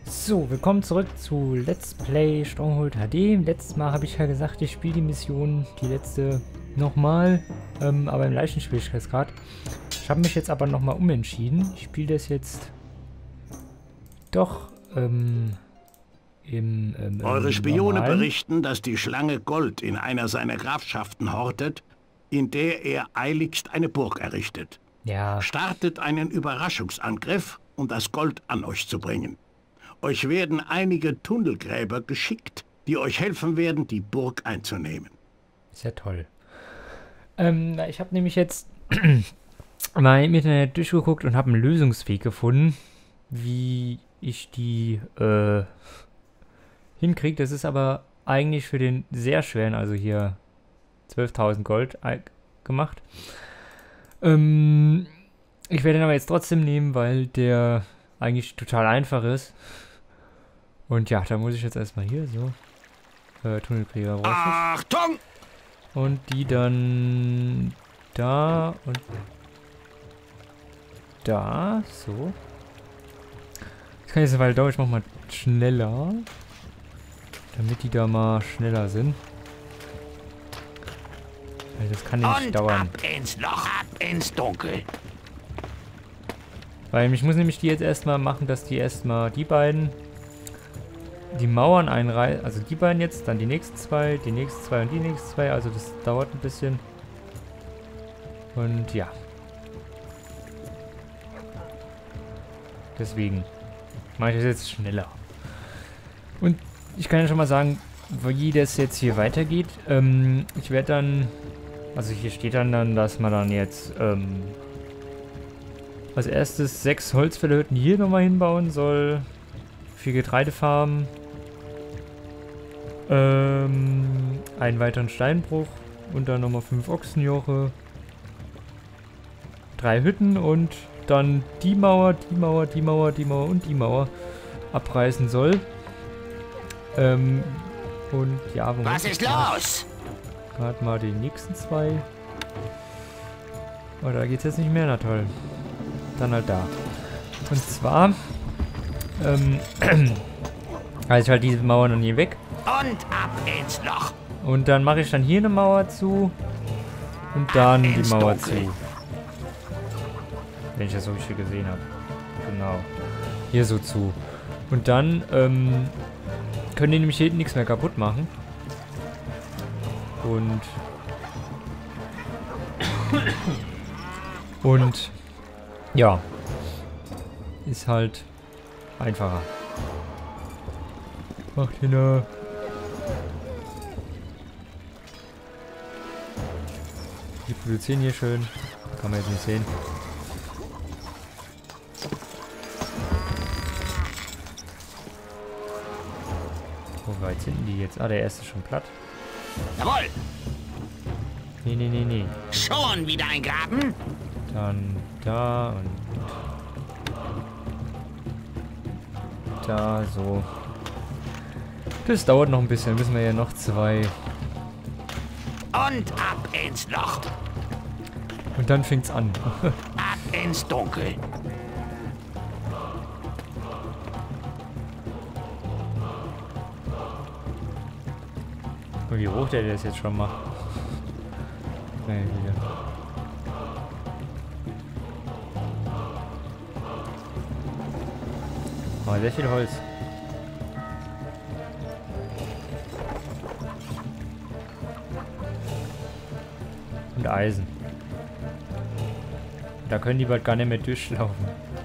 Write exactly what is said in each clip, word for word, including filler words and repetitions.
So, willkommen zurück zu Let's Play Stronghold H D. Letztes Mal habe ich ja gesagt, ich spiele die Mission, die letzte, nochmal, ähm, aber im leichten Schwierigkeitsgrad. Ich habe mich jetzt aber nochmal umentschieden. Ich spiele das jetzt doch ähm, im, ähm, Eure im Spione normalen. berichten, dass die Schlange Gold in einer seiner Grafschaften hortet, in der er eiligst eine Burg errichtet. Ja, Startet einen Überraschungsangriff, um das Gold an euch zu bringen. Euch werden einige Tunnelgräber geschickt, die euch helfen werden, die Burg einzunehmen. ist ja toll. Ähm, ich habe nämlich jetzt mal im Internet durchgeguckt und habe einen Lösungsweg gefunden, wie ich die äh, hinkriege. Das ist aber eigentlich für den sehr schweren, also hier zwölftausend Gold gemacht. Ähm, ich werde den aber jetzt trotzdem nehmen, weil der eigentlich total einfach ist. Und ja, da muss ich jetzt erstmal hier so äh, Tunnelkrieger raus. Achtung! Und die dann da und da, so. Das kann jetzt eine Weile dauern, ich mach mal schneller. Damit die da mal schneller sind. Weil das kann nämlich Und dauern. ab ins Loch, ab ins Dunkel. Weil ich muss nämlich die jetzt erstmal machen, dass die erstmal die beiden die Mauern einreißen. Also die beiden jetzt, dann die nächsten zwei, die nächsten zwei und die nächsten zwei. Also das dauert ein bisschen. Und ja. Deswegen mache ich das jetzt schneller. Und ich kann ja schon mal sagen, wie das jetzt hier weitergeht. Ähm, ich werde dann, also hier steht dann, dann, dass man dann jetzt ähm, als erstes sechs Holzfällerhütten hier nochmal hinbauen soll. Vier Getreidefarmen. Ähm, einen weiteren Steinbruch. Und dann nochmal fünf Ochsenjoche. Drei Hütten und dann die Mauer, die Mauer, die Mauer, die Mauer und die Mauer abreißen soll. Ähm, und ja, wo Was ist los? Gerade mal die nächsten zwei. Oh, da geht's jetzt nicht mehr, na toll. Dann halt da. Und zwar, ähm, also ich halt diese Mauern dann hier weg. Und ab ins Loch. Und dann mache ich dann hier eine Mauer zu. Und dann die ins Mauer Dunkel. zu. Wenn ich das so richtig gesehen habe. Genau. Hier so zu. Und dann, ähm, können die nämlich hier hinten nichts mehr kaputt machen. Und Und ja, ist halt einfacher. Macht hin. Die produzieren hier schön. Kann man jetzt nicht sehen. Wo weit sind die jetzt? Ah, der erste ist schon platt. Jawohl. Nee, nee, nee, nee. Schon wieder ein Graben? Dann da und da, so. Das dauert noch ein bisschen. Müssen wir ja noch zwei. Und ab ins Loch. Und dann fängt's an. Ab ins Dunkel. Und wie hoch der das jetzt schon macht. Nee, wieder. Oh, sehr viel Holz. Und Eisen. Da können die bald gar nicht mehr durchlaufen.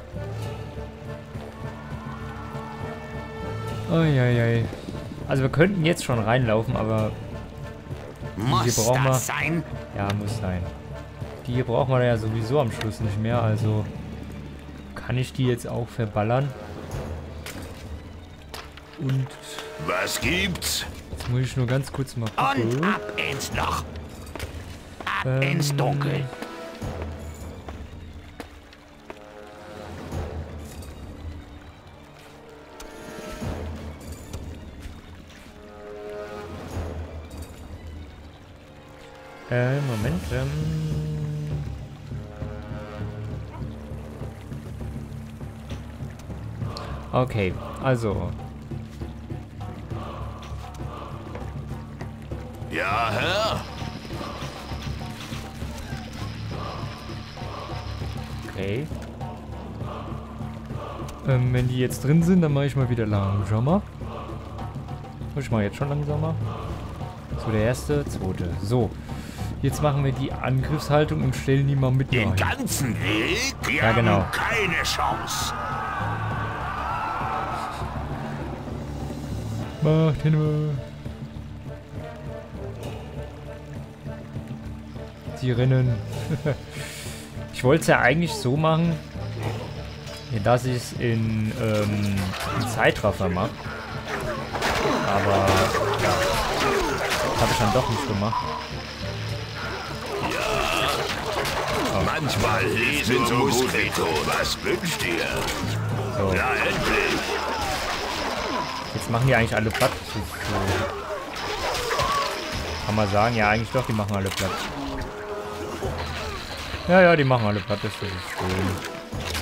Uiuiui. Also wir könnten jetzt schon reinlaufen, aber Muss brauchen wir- das sein? ja, muss sein. Die brauchen wir ja sowieso am Schluss nicht mehr, also kann ich die jetzt auch verballern. Und Was gibt's? jetzt muss ich nur ganz kurz mal Und gucken. ab ins Loch. Ab Ähm, ins Dunkel. Äh, Moment. Ähm, Okay, also. Ja, Herr. Okay. Ähm, wenn die jetzt drin sind, dann mache ich mal wieder langsamer. Ich mache jetzt schon langsamer. So, der erste, zweite. So. Jetzt machen wir die Angriffshaltung und stellen die mal mit Den rein. ganzen Weg? Wir Ja, genau. haben keine Chance. Macht hin. Sie rennen. Ich wollte es ja eigentlich so machen, dass ich es in, ähm, in Zeitraffer mache. Aber ja, habe ich dann doch nicht gemacht. Manchmal lesen so Muskito. Was wünscht ihr? So. Ja, endlich. Jetzt machen die eigentlich alle platt. So, so. Kann man sagen, ja eigentlich doch, die machen alle platt. Ja, ja, die machen alle platt, das ist schön.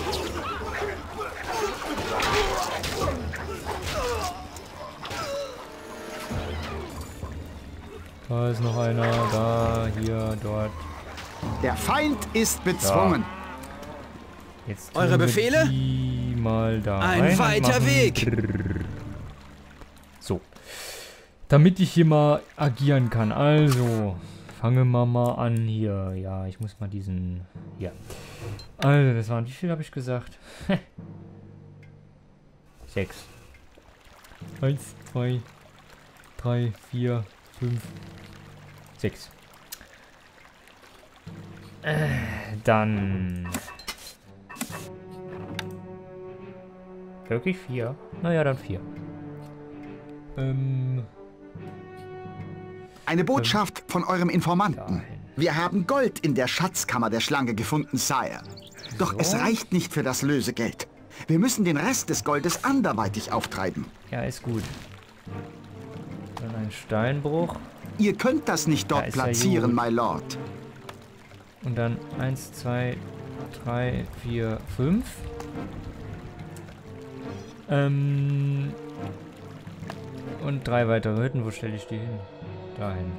Da ist noch einer, da, hier, dort. Der Feind ist bezwungen. Da. Jetzt Eure tun wir Befehle? Die mal da Ein rein und weiter machen Weg. So. Damit ich hier mal agieren kann. Also, fangen wir mal an hier. Ja, ich muss mal diesen... Ja. Also, das waren... Wie viel habe ich gesagt? Sechs. Eins, zwei, drei, vier, fünf, sechs. Äh, dann... Wirklich vier? Naja, dann vier. Ähm... Eine Botschaft von eurem Informanten. Dahin. Wir haben Gold in der Schatzkammer der Schlange gefunden, Sire. Doch So. es reicht nicht für das Lösegeld. Wir müssen den Rest des Goldes anderweitig auftreiben. Ja, ist gut. Dann ein Steinbruch. Ihr könnt das nicht dort Ja, ist ja platzieren, gut. my lord. Und dann eins, zwei, drei, vier, fünf. Ähm. Und drei weitere Hütten. Wo stelle ich die hin? Dahin.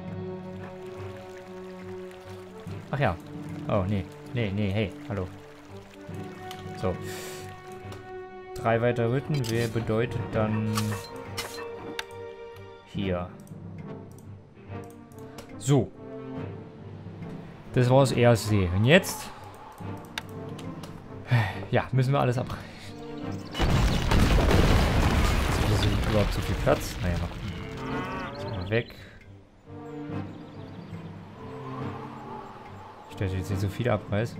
Ach ja. Oh, nee. Nee, nee, hey, hallo. So. Drei weitere Hütten. Wer bedeutet dann... Hier. So. Das war das erste. Und jetzt? Ja, müssen wir alles abreißen. Ist hier überhaupt so viel Platz? Naja, mal gucken. Mal weg. Ich dachte jetzt nicht so viel abreißen.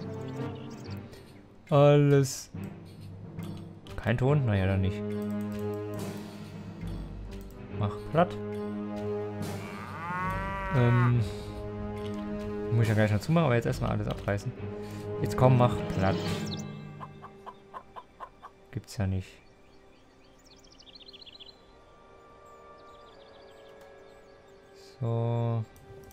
Alles. Kein Ton? Naja, dann nicht. Mach platt. Ähm. Muss ich ja gleich noch zumachen, aber jetzt erstmal alles abreißen. Jetzt komm, mach platt. Gibt's ja nicht. So.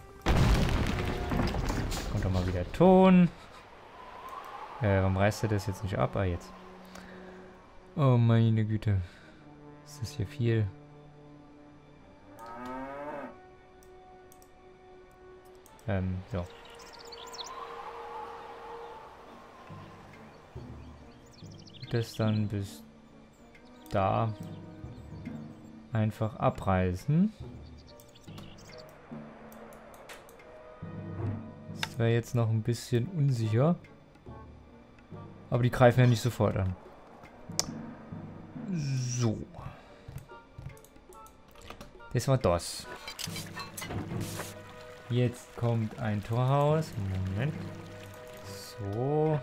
Kommt doch mal wieder Ton. Äh, warum reißt er das jetzt nicht ab? Ah, jetzt. Oh, meine Güte. Ist das hier viel? Ähm, so. Das dann bis da einfach abreißen. Das wäre jetzt noch ein bisschen unsicher. Aber die greifen ja nicht sofort an. So. Das war das. Jetzt kommt ein Torhaus. Moment. So.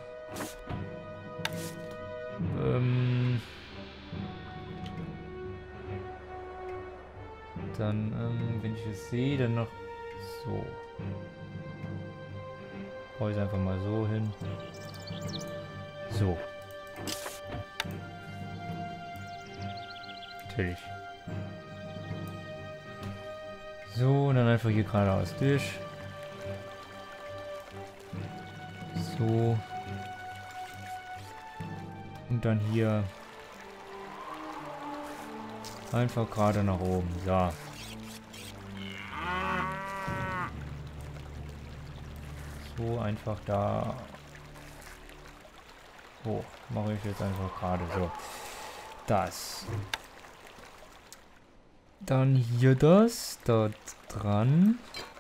Ähm. Dann, ähm, wenn ich es sehe, dann noch so. Baue ich einfach mal so hin. So. Natürlich. So, und dann einfach hier geradeaus durch. So. Und dann hier Einfach gerade nach oben. So. So einfach da hoch. Mache ich jetzt einfach gerade so. Das. Dann hier das. Dort dran.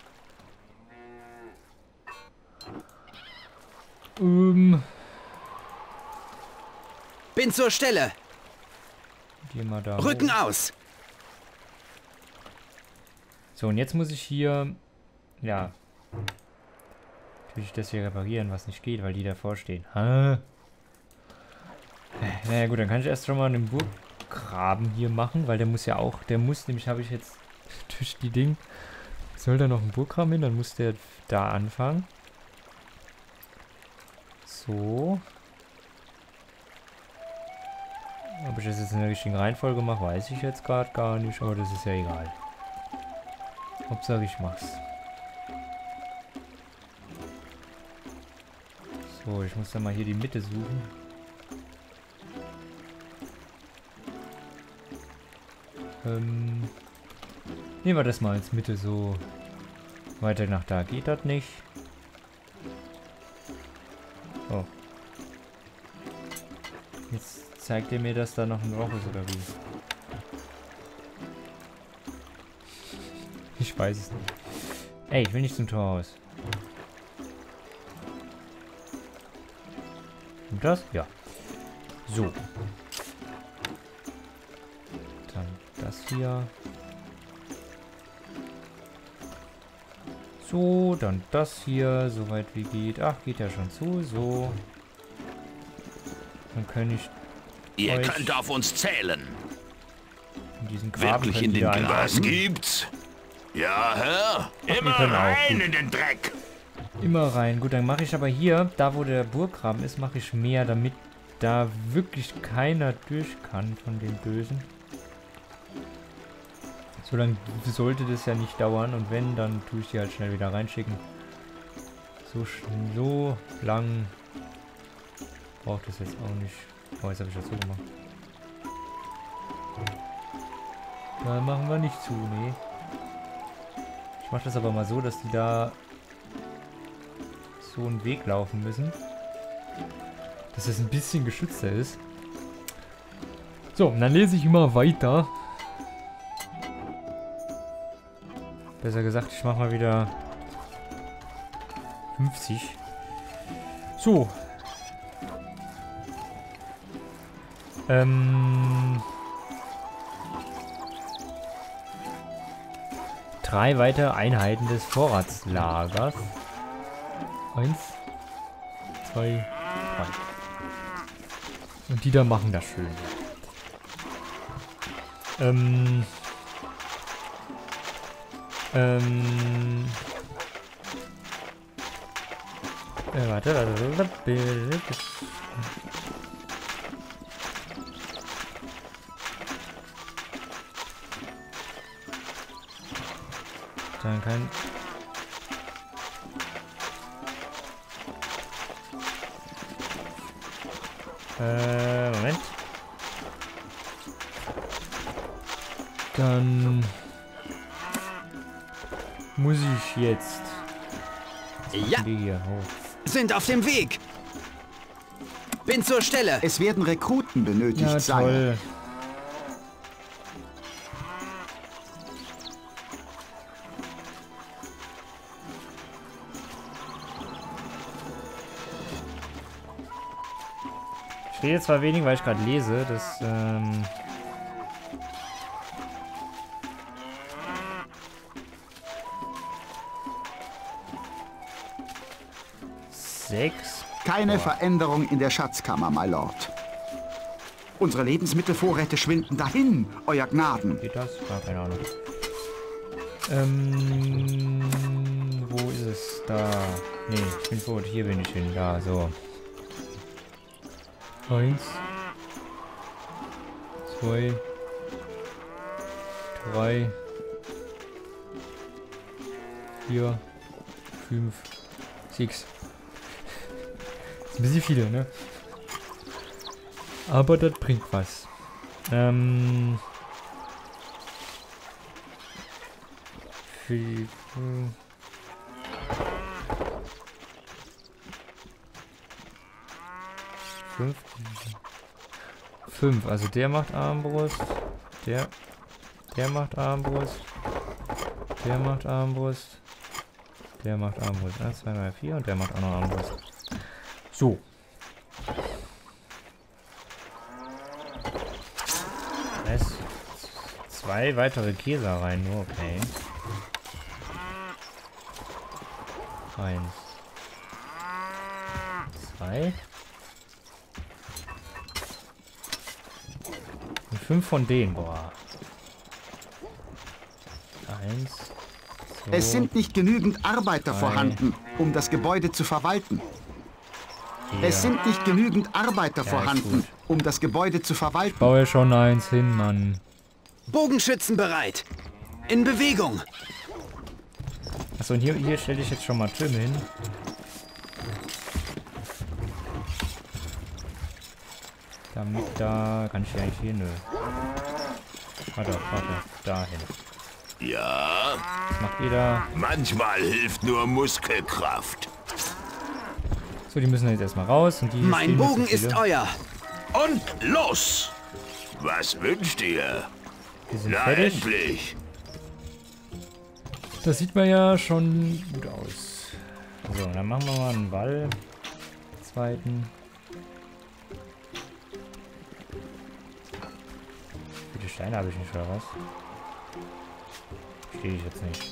Ähm. Bin zur Stelle. Geh mal da Rücken hoch. aus. So, und jetzt muss ich hier, ja, natürlich das hier reparieren, was nicht geht, weil die davor stehen. Ha. Naja gut, dann kann ich erst schon mal einen Burggraben hier machen, weil der muss ja auch, der muss, nämlich habe ich jetzt durch die Ding, soll da noch ein Burggraben hin, dann muss der da anfangen. So. Ob ich das jetzt in der richtigen Reihenfolge mache, weiß ich jetzt gerade gar nicht, aber das ist ja egal. Hauptsache ich mach's. So, ich muss dann mal hier die Mitte suchen. Ähm, nehmen wir das mal als Mitte so. Weiter nach da geht das nicht. Oh. Jetzt zeigt er mir, dass da noch ein Loch ist, oder wie? Ich weiß es nicht. Ey, ich will nicht zum Torhaus. Und das? Ja. So. Dann das hier. So, dann das hier. Soweit wie geht. Ach, geht ja schon zu. So. Dann kann ich Ihr euch könnt auf uns zählen. in diesen Graben Wirklich könnt in ihr den wieder Gras einladen. gibt's? Ja, Herr. wir Immer können auch, rein gut. in den Dreck. Immer rein. Gut, dann mache ich aber hier, da wo der Burggraben ist, mache ich mehr, damit da wirklich keiner durch kann von den Bösen. So lange sollte das ja nicht dauern und wenn, dann tue ich die halt schnell wieder reinschicken. So, sch- so lang braucht das jetzt auch nicht. Oh, jetzt habe ich das so gemacht. Da machen wir nicht zu, nee. Ich mache das aber mal so, dass die da so einen Weg laufen müssen. Dass es ein bisschen geschützter ist. So, und dann lese ich immer weiter. Besser gesagt, ich mache mal wieder fünfzig. So. Ähm... Drei weitere Einheiten des Vorratslagers. Eins, zwei, drei. Und die da machen das schön. Ähm. Ähm. Äh, warte, warte, warte. Dann kann... Äh, Moment. Dann... muss ich jetzt... Ja, Die hier hoch. sind auf dem Weg. Bin zur Stelle. Es werden Rekruten benötigt Ja, sein. toll. Ich rede zwar wenig, weil ich gerade lese, das, ähm... Sechs. Keine Boah. Veränderung in der Schatzkammer, my Lord. Unsere Lebensmittelvorräte schwinden dahin, Euer Gnaden. Geht das? Ah, keine Ahnung. Ähm... Wo ist es? Da. Nee, ich bin tot. Hier bin ich hin. Da, so. Eins. Zwei. Drei. Vier. Fünf. Sechs. Das ist ein bisschen viele, ne? Aber das bringt was. Ähm... Wie... Hm. Fünf. Fünf. Also der macht Armbrust. Der. Der macht Armbrust. Der macht Armbrust. Der macht Armbrust. eins, zwei, drei, vier. Und der macht auch noch Armbrust. So. Es. Zwei weitere Käse rein, nur okay. Eins. Zwei. Und fünf von denen, boah. Eins. Zwei, Es sind nicht genügend Arbeiter drei, vorhanden, um das Gebäude zu verwalten. vier. Es sind nicht genügend Arbeiter Ja, vorhanden, gut. um das Gebäude zu verwalten. Baue schon eins hin, Mann. Bogenschützen bereit. In Bewegung. Achso, und hier, hier stelle ich jetzt schon mal Türme hin. Damit da... Kann ich hier eigentlich hier? Nö. Warte, warte. Dahin. Ja, Was macht ihr da? manchmal hilft nur Muskelkraft. So, die müssen jetzt erstmal raus. Und die hier Mein stehen mir zu Bogen ist viele. euer. Und los! Was wünscht ihr? Die sind Na fertig. endlich! Das sieht man ja schon gut aus. So, dann machen wir mal einen Wall. Zweiten. Wie viele Steine habe ich nicht, oder was? Verstehe ich jetzt nicht.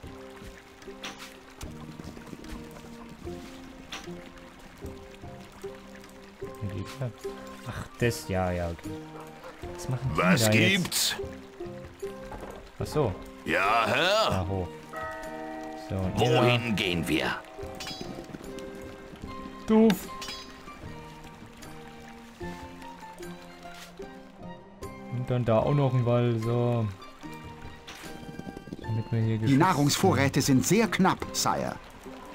Und die Platz. Ach, das, ja, ja, okay. Was machen die Was da jetzt? gibt's? Ach so, Ja, Herr? da hoch. So, und ihr da. Wohin gehen wir? Doof. Und dann da auch noch ein Wall, so. Damit wir hier Die geschützt Nahrungsvorräte sind sehr knapp, Sire. sind.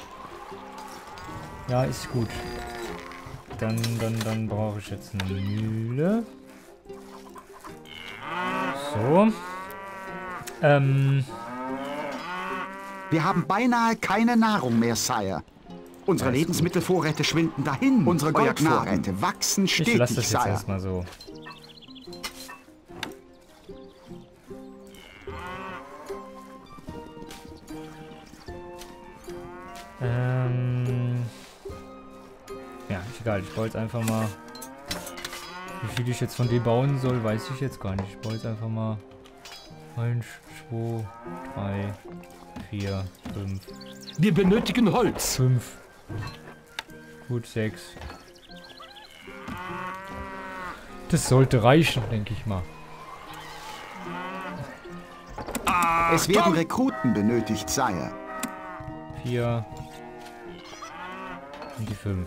Ja, ist gut. Dann, dann, dann brauche ich jetzt eine Mühle. So. Ähm. Wir haben beinahe keine Nahrung mehr, Sire. Unsere Ja, ist Lebensmittelvorräte schwinden dahin. Unsere Euer Goldvorräte wachsen Ich stetig, lasse das jetzt Sire. erstmal so. Ähm. Ja, ist egal. Ich baue jetzt einfach mal. Wie viel ich jetzt von dem bauen soll, weiß ich jetzt gar nicht. Ich baue jetzt einfach mal. eins, zwei, drei, vier, fünf. Wir benötigen Holz. fünf. Gut, sechs. Das sollte reichen, denke ich mal. Es werden Rekruten benötigt, Sire. vier. Und die fünf.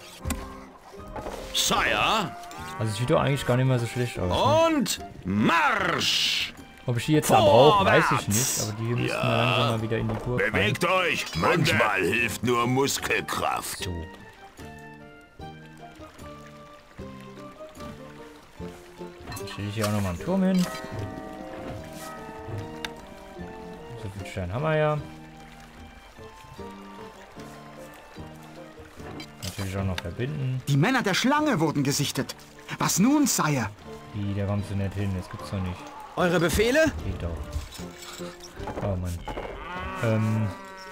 Sire, Also sieht doch eigentlich gar nicht mehr so schlecht aus. Ne? und Marsch! Ob ich die jetzt da brauche, weiß ich Vorwärts! nicht. Aber die müssen Ja. wir langsam mal wieder in die Burg rein. Bewegt euch! Manchmal hilft nur Muskelkraft. So. Dann stelle ich hier auch nochmal einen Turm hin. So viel Stein haben wir ja. Natürlich auch noch verbinden. Die Männer der Schlange wurden gesichtet. Was nun, Sire? Wie, da kommst du nicht hin. Das gibt's doch nicht. Eure Befehle? Geht doch. Oh Mann. Ähm,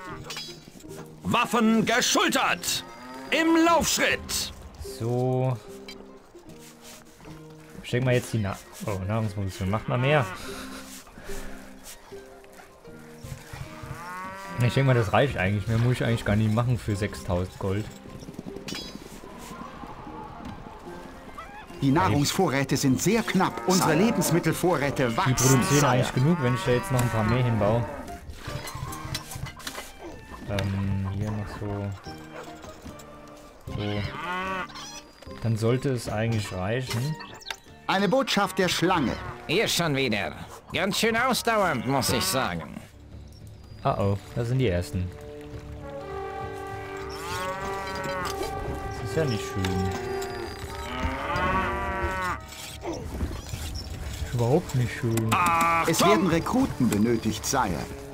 Waffen geschultert! Im Laufschritt! so. Ich denke mal jetzt die Na oh, Nahrungsposition. Macht mal mehr. Ich denke mal, das reicht eigentlich. Mehr muss ich eigentlich gar nicht machen für sechstausend Gold. Die Nahrungsvorräte sind sehr knapp. Unsere Lebensmittelvorräte Die wachsen, produzieren eigentlich Sire. genug, wenn ich da jetzt noch ein paar mehr hinbaue. Ähm, hier noch so. So. Dann sollte es eigentlich reichen. Eine Botschaft der Schlange. Ihr schon wieder. Ganz schön ausdauernd, muss ich sagen. Ah oh, da sind die ersten. Das ist ja nicht schön. Ist überhaupt nicht schön. Es werden Rekruten benötigt, Sire.